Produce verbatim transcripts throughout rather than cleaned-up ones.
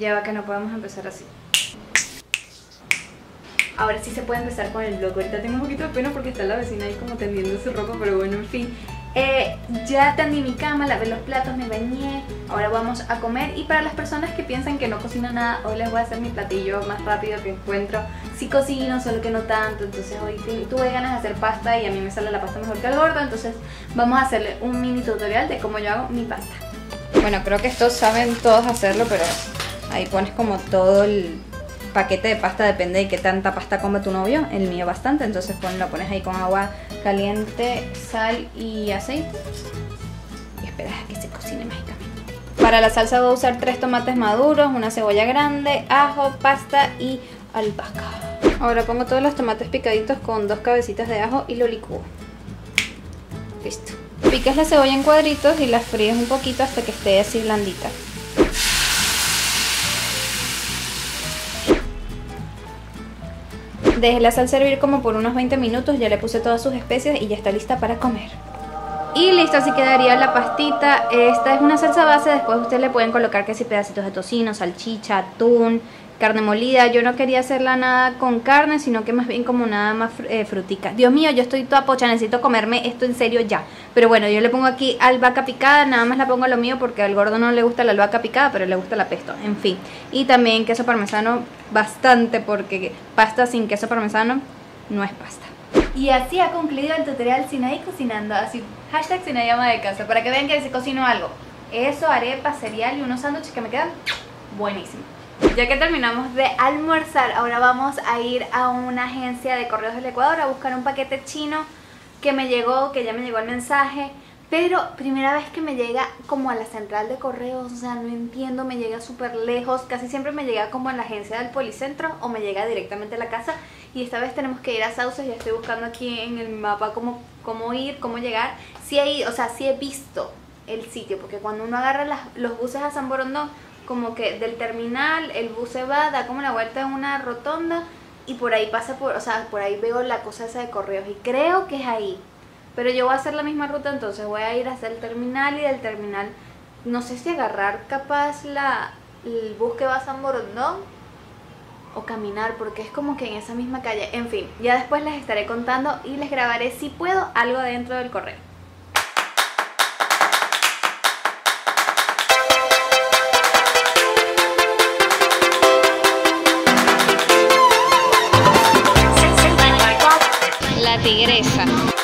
Ya va que no podemos empezar así. Ahora sí se puede empezar con el vlog. Ahorita tengo un poquito de pena porque está la vecina ahí como tendiendo su ropa, pero bueno, en fin. Eh, ya tendí mi cama, lavé los platos, me bañé. Ahora vamos a comer. Y para las personas que piensan que no cocino nada, hoy les voy a hacer mi platillo más rápido que encuentro. Sí cocino, solo que no tanto. Entonces hoy tuve ganas de hacer pasta y a mí me sale la pasta mejor que al gordo. Entonces vamos a hacerle un mini tutorial de cómo yo hago mi pasta. Bueno, creo que estos saben todos hacerlo, pero ahí pones como todo el paquete de pasta, depende de qué tanta pasta come tu novio. El mío bastante, entonces pon, lo pones ahí con agua caliente, sal y aceite y esperas a que se cocine mágicamente. Para la salsa voy a usar tres tomates maduros, una cebolla grande, ajo, pasta y albahaca. Ahora pongo todos los tomates picaditos con dos cabecitas de ajo y lo licúo. Listo. Picas la cebolla en cuadritos y la fríes un poquito hasta que esté así blandita. Dejé la salsa hervir como por unos veinte minutos, ya le puse todas sus especias y ya está lista para comer. Y listo, así quedaría la pastita. Esta es una salsa base, después ustedes le pueden colocar que si pedacitos de tocino, salchicha, atún, carne molida. Yo no quería hacerla nada con carne, sino que más bien como nada más eh, frutica. Dios mío, yo estoy toda pocha, necesito comerme esto en serio ya. Pero bueno, yo le pongo aquí albahaca picada, nada más la pongo a lo mío porque al gordo no le gusta la albahaca picada, pero le gusta la pesto, en fin. Y también queso parmesano bastante, porque pasta sin queso parmesano no es pasta. Y así ha concluido el tutorial Sinaí cocinando, así, hashtag Sinaí ama de casa, para que vean que se cocino algo. Eso, arepa, cereal y unos sándwiches que me quedan buenísimos. Ya que terminamos de almorzar, ahora vamos a ir a una agencia de correos del Ecuador a buscar un paquete chino que me llegó, que ya me llegó el mensaje. Pero primera vez que me llega como a la central de correos, o sea, no entiendo, me llega súper lejos. Casi siempre me llega como a la agencia del Policentro o me llega directamente a la casa. Y esta vez tenemos que ir a Sauces, ya estoy buscando aquí en el mapa cómo, cómo ir, cómo llegar. Sí he ido, o sea, sí he visto el sitio, porque cuando uno agarra las, los buses a San Borondón, como que del terminal el bus se va, da como la vuelta en una rotonda y por ahí pasa por, o sea, por ahí veo la cosa esa de correos y creo que es ahí. Pero yo voy a hacer la misma ruta, entonces voy a ir hasta el terminal y del terminal no sé si agarrar capaz la, el bus que va a San Borondón o caminar, porque es como que en esa misma calle. En fin, ya después les estaré contando y les grabaré si puedo algo dentro del correo. La tigresa.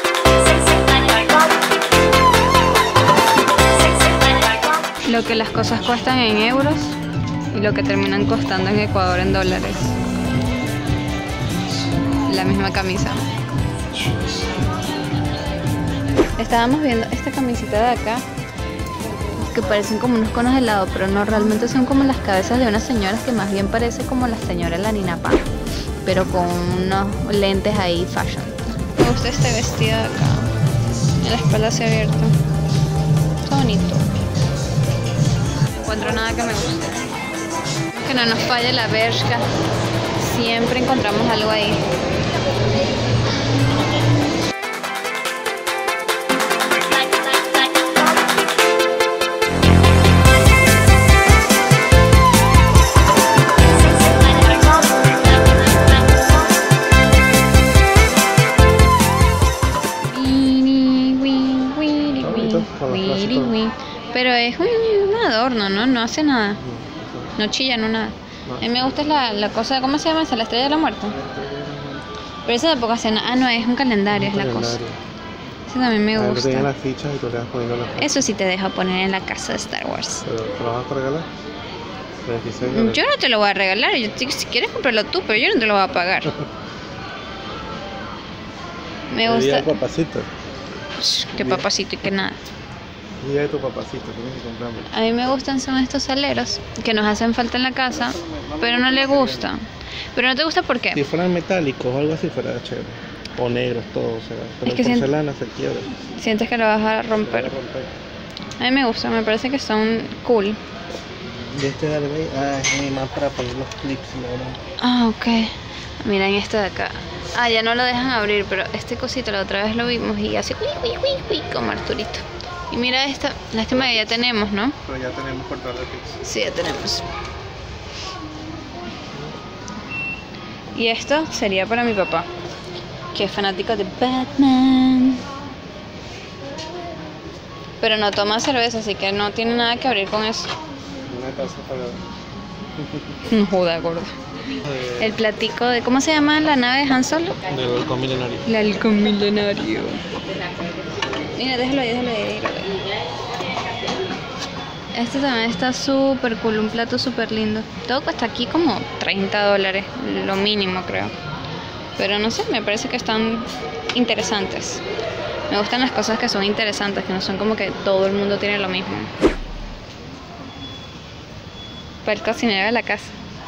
Lo que las cosas cuestan en euros y lo que terminan costando en Ecuador en dólares. La misma camisa. Estábamos viendo esta camiseta de acá, que parecen como unos conos de helado, pero no, realmente son como las cabezas de unas señoras, que más bien parece como la señora La Nina Pan, pero con unos lentes ahí fashion. Me gusta este vestido de acá, en la espalda se ha abierto, está bonito. No encuentro nada que me guste, que no nos falle la Bershka, siempre encontramos algo ahí. Pero es un adorno, ¿no? No hace nada. No chilla, no nada. A mí me gusta la, la cosa, ¿cómo se llama esa? La estrella de la muerte. Pero eso tampoco hace nada. Ah, no, es un calendario, es la cosa. Eso también me gusta. Las fichas y tú le vas poniendo las Eso sí te dejo poner en la casa de Star Wars. ¿Pero te lo vas a regalar? Yo no te lo voy a regalar. Yo, si quieres comprarlo tú, pero yo no te lo voy a pagar. Me gusta. El papacito. Que papacito y que nada. Día de tu papacito, tienes que comprarme. A mí me gustan son estos aleros que nos hacen falta en la casa, pero no le gusta. ¿Pero no te gusta por qué? Si fueran metálicos o algo así fuera chévere. O negros, todo, o sea, pero es que en porcelana se quiebra. Sientes que lo vas a romper. A mí me gusta, me parece que son cool. Y este de Albay, ah, es más para poner los clips, ¿no? Ah, ok. Miren este de acá. Ah, ya no lo dejan abrir, pero este cosito la otra vez lo vimos y hace uy, uy, uy, uy, como Arturito. Y mira esta, lástima que ya tenemos, ¿no? Pero ya tenemos cortado la pizza. Sí, ya tenemos. Y esto sería para mi papá, que es fanático de Batman. Pero no toma cerveza, así que no tiene nada que abrir con eso. Una casa pagada. No joda, gordo. De, El platico de... ¿Cómo se llama la nave de Han Solo? del halcón milenario. El halcón milenario. Mira, déjalo ahí, déjalo ahí. Déjalo ahí. Este también está súper cool, un plato súper lindo. Todo cuesta aquí como treinta dólares, lo mínimo creo. Pero no sé, me parece que están interesantes. Me gustan las cosas que son interesantes, que no son como que todo el mundo tiene lo mismo. Para el cocinero de la casa.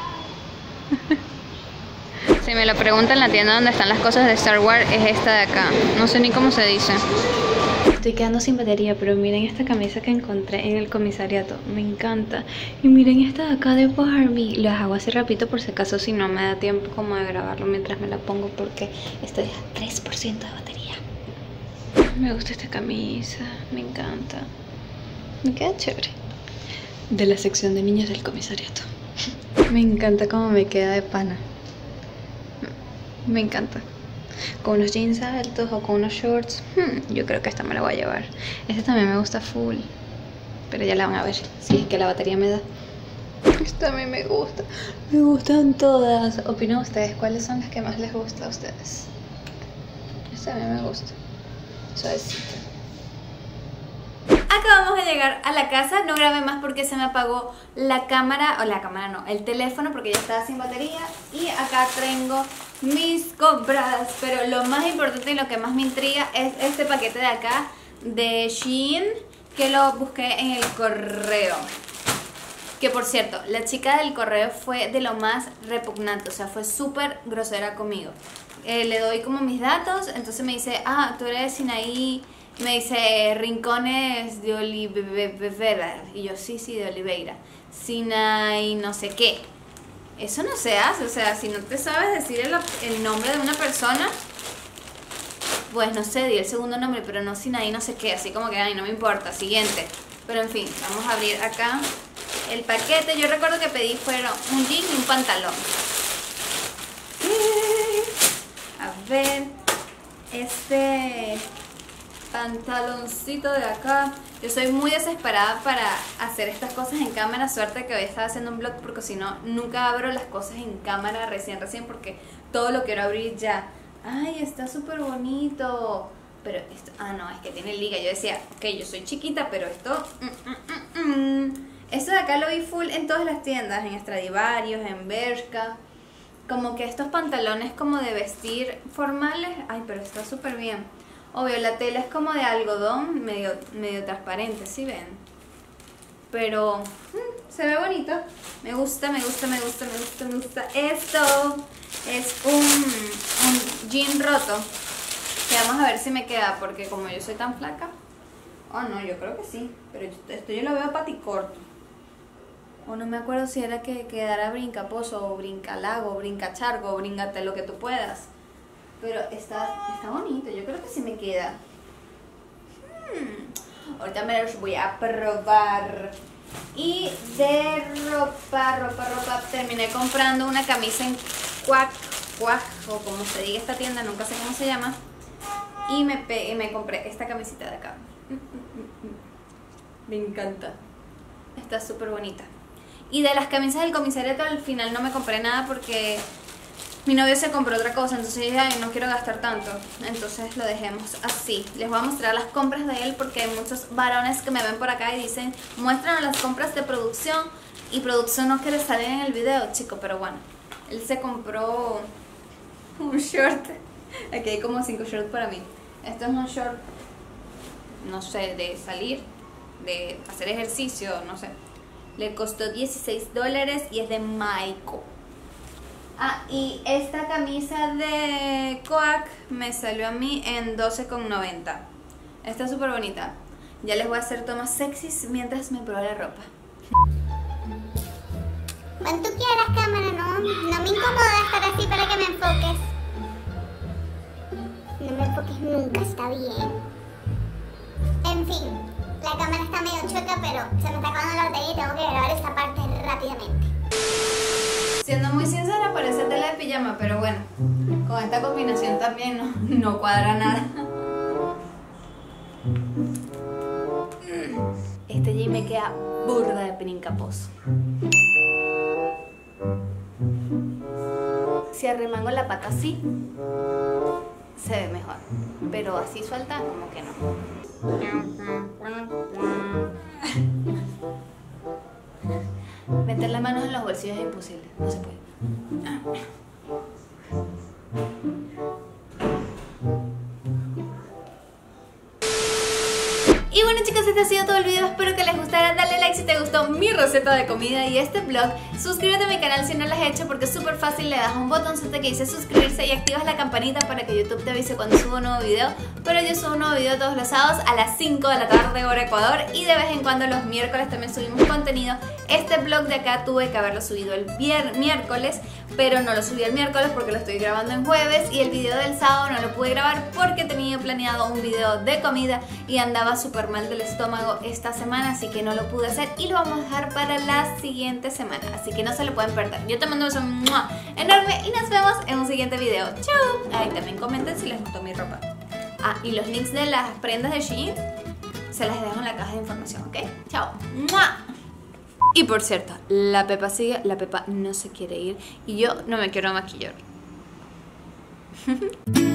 Si me lo preguntan en la tienda donde están las cosas de Star Wars, es esta de acá. No sé ni cómo se dice. Estoy quedando sin batería, pero miren esta camisa que encontré en el comisariato. Me encanta. Y miren esta de acá de Barbie. Las hago así rapidito por si acaso, si no me da tiempo como de grabarlo mientras me la pongo, porque estoy a tres por ciento de batería. Me gusta esta camisa, me encanta. Me queda chévere. De la sección de niños del comisariato. Me encanta cómo me queda de pana. Me encanta. Con unos jeans altos o con unos shorts. hmm, Yo creo que esta me la voy a llevar. Esta también me gusta full, pero ya la van a ver, si es que la batería me da. Esta también me gusta. Me gustan todas. ¿Opinan ustedes cuáles son las que más les gusta a ustedes? Esta también me gusta. Suavecita. Acabamos de llegar a la casa, no grabé más porque se me apagó la cámara, o la cámara no, el teléfono porque ya estaba sin batería. Y acá tengo mis compras, pero lo más importante y lo que más me intriga es este paquete de acá de Shein, que lo busqué en el correo. Que por cierto, la chica del correo fue de lo más repugnante, o sea, fue súper grosera conmigo. Eh, le doy como mis datos, entonces me dice, ah, tú eres Sinaí. Me dice Rincones de Oliveira. Y yo, sí, sí, de Oliveira. Sinaí no sé qué. Eso no se hace, o sea, si no te sabes decir el, el nombre de una persona, pues no sé, di el segundo nombre, pero no Sinaí no sé qué. Así como que, ay, no me importa, siguiente. Pero en fin, vamos a abrir acá el paquete. Yo recuerdo que pedí fueron un jean y un pantalón. A ver, este... pantaloncito de acá. Yo soy muy desesperada para hacer estas cosas en cámara. Suerte que hoy estaba haciendo un vlog, porque si no, nunca abro las cosas en cámara recién, recién, porque todo lo quiero abrir ya. Ay, está súper bonito. Pero esto, ah no, es que tiene liga. Yo decía, ok, yo soy chiquita, pero esto mm, mm, mm, mm. Esto de acá lo vi full en todas las tiendas, en Stradivarius, en Bershka. Como que estos pantalones como de vestir formales. Ay, pero está súper bien. Obvio, la tela es como de algodón, medio, medio transparente, ¿sí ven? Pero mmm, se ve bonito. Me gusta, me gusta, me gusta, me gusta, me gusta. Esto es un, un jean roto, que vamos a ver si me queda, porque como yo soy tan flaca. Oh no, yo creo que sí, pero esto yo lo veo paticorto. O no me acuerdo si era que quedara brincaposo, o brincalago, o brincachargo, o bríngate lo que tú puedas. Pero está, está bonito, yo creo que sí me queda. Hmm. Ahorita me los voy a probar. Y de ropa, ropa, ropa, terminé comprando una camisa en Cuac, Cuac, o como se diga esta tienda, nunca sé cómo se llama. Y me, pe y me compré esta camisita de acá. Me encanta. Está súper bonita. Y de las camisas del comisariato al final no me compré nada porque mi novio se compró otra cosa, entonces dije, ay, no quiero gastar tanto. Entonces lo dejemos así. Les voy a mostrar las compras de él porque hay muchos varones que me ven por acá y dicen, muéstranos las compras de producción. Y producción no quiere salir en el video, chico, pero bueno. Él se compró un short. Aquí hay como cinco shorts para mí. Esto es un short, no sé, de salir, de hacer ejercicio, no sé. Le costó dieciséis dólares y es de Maiko. Ah, y esta camisa de Coac me salió a mí en doce con noventa. Está súper bonita. Ya les voy a hacer tomas sexys mientras me pruebo la ropa. Cuando tú quieras, cámara, no, no me incomoda estar así para que me enfoques. No me enfoques nunca, está bien. En fin, la cámara está medio chueca, pero se me está acabando la batería y tengo que grabar esta parte rápidamente. Siendo muy sincera, parece tela de pijama, pero bueno, con esta combinación también no, no cuadra nada. Este jean me queda burda de princaposo. Si arremango la pata así, se ve mejor, pero así suelta como que no. Meter las manos en los bolsillos es imposible, no se puede. Y bueno chicos, este ha sido todo el video, espero que les gustara. Dale like si te gustó mi receta de comida y este vlog. Suscríbete a mi canal si no lo has hecho, porque es súper fácil. Le das un botoncito que dice suscribirse y activas la campanita para que YouTube te avise cuando subo un nuevo video. Pero yo subo un nuevo video todos los sábados a las cinco de la tarde hora Ecuador, y de vez en cuando los miércoles también subimos contenido. Este vlog de acá tuve que haberlo subido el miércoles, pero no lo subí el miércoles porque lo estoy grabando en jueves, y el video del sábado no lo pude grabar porque tenía planeado un video de comida y andaba súper mal del estómago esta semana, así que no lo pude hacer y lo vamos a dejar para la siguiente semana, así que no se lo pueden perder. Yo te mando un beso enorme y nos vemos en un siguiente video. ¡Chao! Ay, también comenten si les gustó mi ropa. Ah, y los links de las prendas de Shein se las dejo en la caja de información, ¿ok? ¡Chao! Y por cierto, la Pepa sigue, la Pepa no se quiere ir y yo no me quiero maquillar.